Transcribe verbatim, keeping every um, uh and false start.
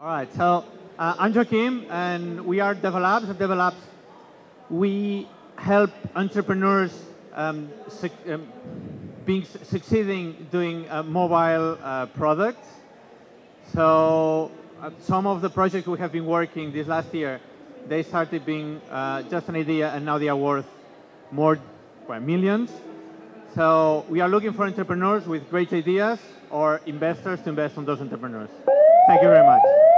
All right, so uh, I'm Joaquim, and we are Develabs. At Develabs, we help entrepreneurs um, suc um, being succeeding doing uh, mobile uh, products. So uh, some of the projects we have been working this last year, they started being uh, just an idea, and now they are worth more, well, millions. So we are looking for entrepreneurs with great ideas or investors to invest on those entrepreneurs. Thank you very much.